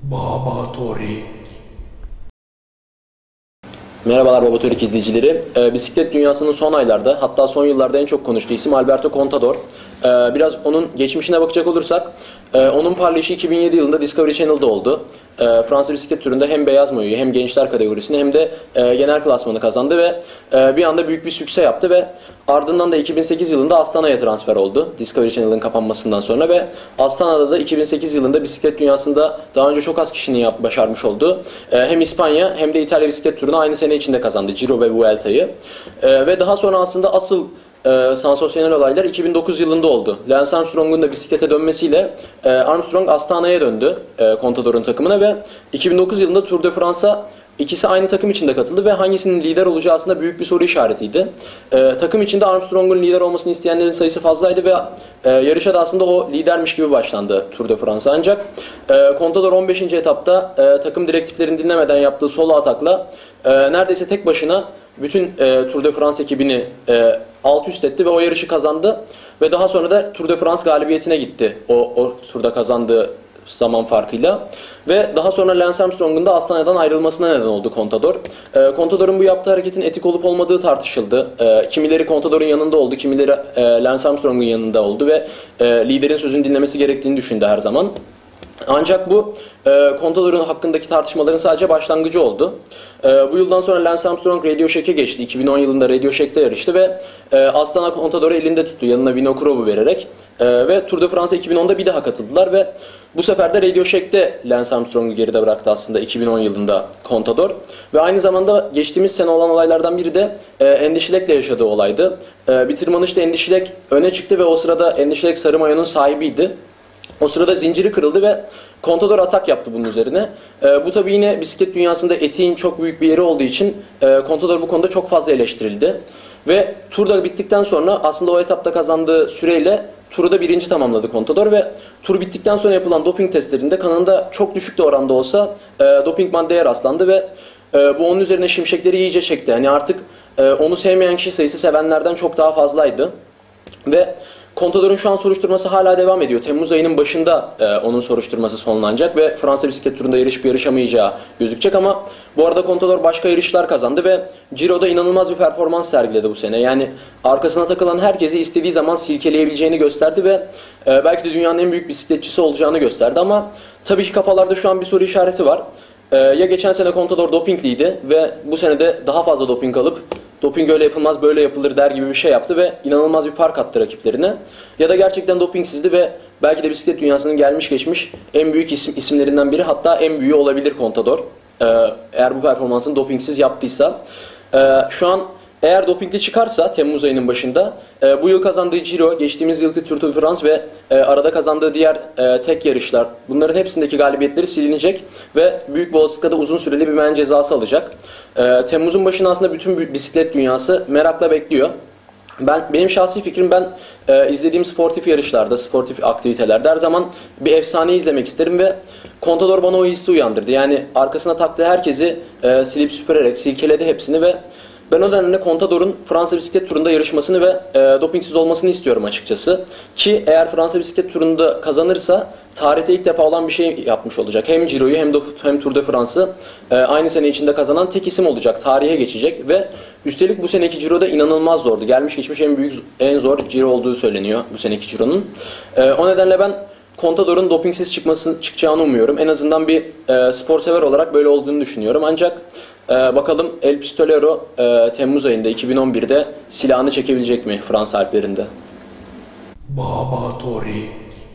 Baba Torik. Merhabalar Baba Torik izleyicileri. Bisiklet dünyasının son aylarda, hatta son yıllarda en çok konuştuğu isim Alberto Contador. Biraz onun geçmişine bakacak olursak, onun parlayışı 2007 yılında Discovery Channel'da oldu. Fransa bisiklet turunda hem beyaz mayoyu hem gençler kategorisini hem de genel klasmanı kazandı ve bir anda büyük bir sükse yaptı ve ardından da 2008 yılında Astana'ya transfer oldu. Discovery Channel'ın kapanmasından sonra ve Astana'da da 2008 yılında bisiklet dünyasında daha önce çok az kişinin başarmış olduğu hem İspanya hem de İtalya bisiklet turunu aynı sene içinde kazandı. Ciro ve Vuelta'yı. Ve daha sonra aslında asıl sansasyonel olaylar 2009 yılında oldu. Lance Armstrong'un da bisiklete dönmesiyle Armstrong Astana'ya döndü Contador'un takımına ve 2009 yılında Tour de France'a ikisi aynı takım içinde katıldı ve hangisinin lider olacağı aslında büyük bir soru işaretiydi. Takım içinde Armstrong'un lider olmasını isteyenlerin sayısı fazlaydı ve yarışa da aslında o lidermiş gibi başlandı Tour de France. Ancak Contador 15. etapta takım direktiflerini dinlemeden yaptığı solo atakla neredeyse tek başına bütün Tour de France ekibini alt üst etti ve o yarışı kazandı. Ve daha sonra da Tour de France galibiyetine gitti o turda kazandığı zaman farkıyla. Ve daha sonra Lance Armstrong'un da Astana'dan ayrılmasına neden oldu Contador. Contador'un bu yaptığı hareketin etik olup olmadığı tartışıldı. Kimileri Contador'un yanında oldu, kimileri Lance Armstrong'un yanında oldu ve liderin sözünü dinlemesi gerektiğini düşündü her zaman. Ancak bu Contador'un hakkındaki tartışmaların sadece başlangıcı oldu. Bu yıldan sonra Lance Armstrong Radio Shack'e geçti. 2010 yılında Radio Shack'te yarıştı ve Astana Contador'u elinde tuttu yanına Vinokrov'u vererek. Ve Tour de France 2010'da bir daha katıldılar ve bu sefer de Radio Shack'te Lance Armstrong'u geride bıraktı aslında 2010 yılında Contador. Ve aynı zamanda geçtiğimiz sene olan olaylardan biri de Andy Schleck'le yaşadığı olaydı. Bir tırmanışta Andy Schleck öne çıktı ve o sırada Andy Schleck sarı mayonun sahibiydi. O sırada zinciri kırıldı ve Contador atak yaptı bunun üzerine. Bu tabii yine bisiklet dünyasında etiğin çok büyük bir yeri olduğu için Contador bu konuda çok fazla eleştirildi. Ve tur da bittikten sonra aslında o etapta kazandığı süreyle turu da birinci tamamladı Contador ve tur bittikten sonra yapılan doping testlerinde kanında çok düşük de oranda olsa doping maddeye rastlandı ve bu onun üzerine şimşekleri iyice çekti. Yani artık onu sevmeyen kişi sayısı sevenlerden çok daha fazlaydı. Ve Contador'un şu an soruşturması hala devam ediyor. Temmuz ayının başında onun soruşturması sonlanacak ve Fransa bisiklet turunda yarışıp yarışamayacağı gözükecek ama bu arada Contador başka yarışlar kazandı ve Ciro'da inanılmaz bir performans sergiledi bu sene. Yani arkasına takılan herkesi istediği zaman silkeleyebileceğini gösterdi ve belki de dünyanın en büyük bisikletçisi olacağını gösterdi ama tabii ki kafalarda şu an bir soru işareti var. Ya geçen sene Contador dopingliydi ve bu sene de daha fazla doping alıp doping öyle yapılmaz böyle yapılır der gibi bir şey yaptı ve inanılmaz bir fark attı rakiplerine. Ya da gerçekten dopingsizdi ve belki de bisiklet dünyasının gelmiş geçmiş en büyük isimlerinden biri, hatta en büyüğü olabilir Contador. Eğer bu performansını dopingsiz yaptıysa. Şu an eğer dopingli çıkarsa Temmuz ayının başında bu yıl kazandığı Giro, geçtiğimiz yılki Tour de France ve arada kazandığı diğer tek yarışlar, bunların hepsindeki galibiyetleri silinecek ve büyük bir olasılıkla da uzun süreli bir men cezası alacak. Temmuz'un başında aslında bütün bisiklet dünyası merakla bekliyor. Benim şahsi fikrim, ben izlediğim sportif yarışlarda, sportif aktivitelerde her zaman bir efsane izlemek isterim ve Contador bana o hissi uyandırdı. Yani arkasına taktığı herkesi silip süpürerek silkeledi hepsini ve ben o nedenle Contador'un Fransa bisiklet turunda yarışmasını ve dopingsiz olmasını istiyorum açıkçası. Ki eğer Fransa bisiklet turunda kazanırsa tarihte ilk defa olan bir şey yapmış olacak. Hem Ciro'yu hem Tour de France'ı aynı sene içinde kazanan tek isim olacak. Tarihe geçecek ve üstelik bu seneki Ciro'da inanılmaz zordu. Gelmiş geçmiş en zor Ciro olduğu söyleniyor bu seneki Ciro'nun. O nedenle ben Contador'un dopingsiz çıkacağını umuyorum. En azından bir spor sever olarak böyle olduğunu düşünüyorum. Ancak bakalım El Pistolero Temmuz ayında 2011'de silahını çekebilecek mi Fransa Alplerinde? Baba Torik.